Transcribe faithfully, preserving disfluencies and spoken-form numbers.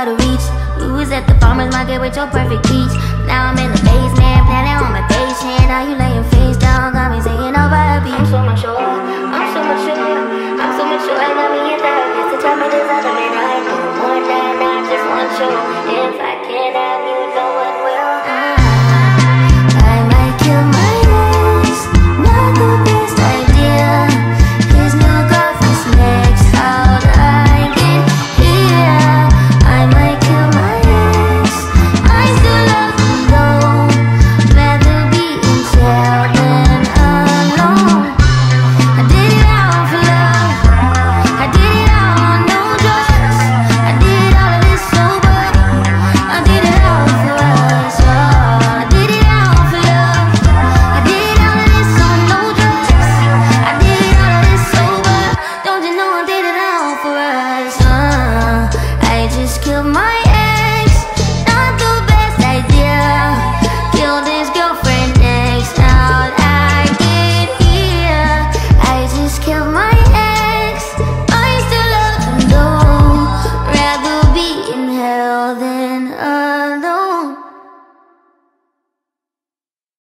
out of reach. You was at the farmer's market with your perfect peach. Now I'm in the basement, planning on my patient. Now you lay your face down, got me singing over a beat. I'm so much sure, I'm so much sure, I'm so much sure. I got me in therapist to tell me this other man I do more than I just want you. If I can't have you, no one will. I might kill my ex, not the best idea. His new girlfriend's next, how'd I get here? I might kill my ex, I still love him though. Rather be in jail than alone. I did it all for love, I did it all on no drugs. I did all of this sober, I did it all for us, oh. I did it all for love, I did all of this on no drugs. I did all of this sober, don't you know I did it all for us, uh. I just killed my ex, not the best idea. Killed his girlfriend next, how'd I get here? I just killed my